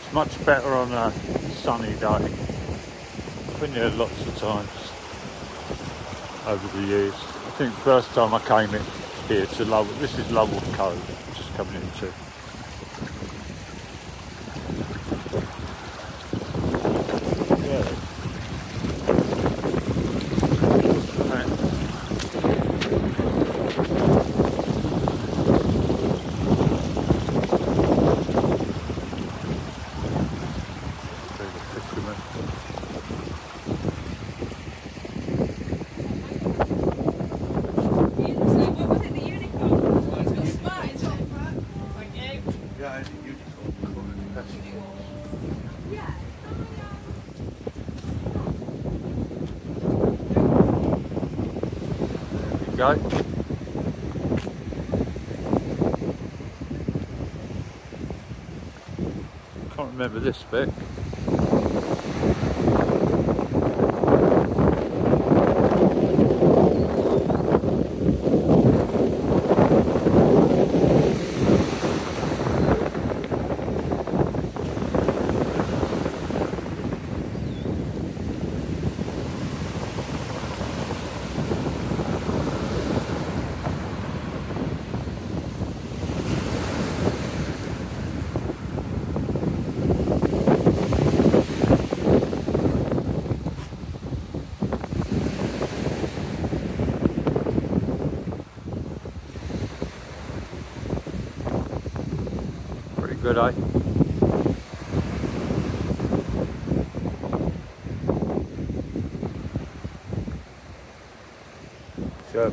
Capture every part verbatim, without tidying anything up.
It's much better on a sunny day. I've been here lots of times over the years. I think the first time I came in here to Lulworth, this is Lulworth Cove, just coming into. Yeah. Go. Can't remember this bit. Good, eh? Sure.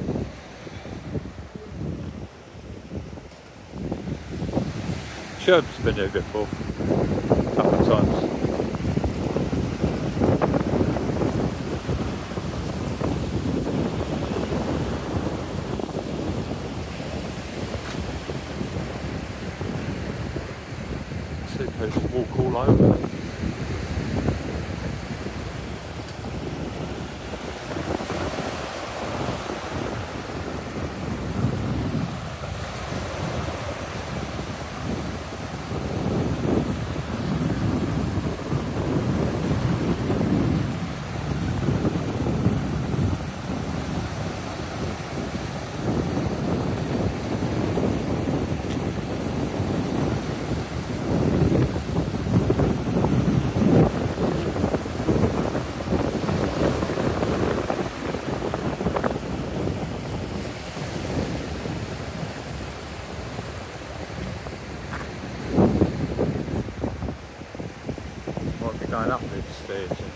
Sherb's been here before, a couple of times. Just walk all over. Going up these stairs.